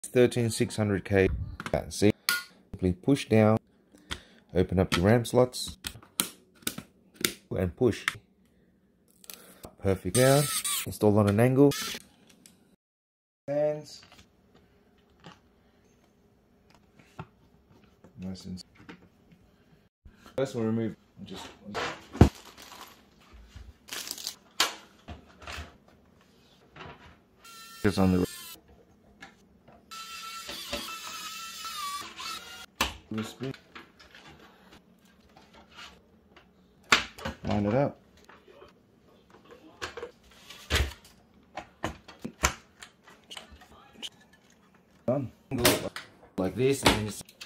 13600K. See, simply push down, open up your RAM slots, and push. Perfect. Down, install on an angle. Hands. Nice and first we'll remove just on the USB. Line it up. Done. Like this, and then just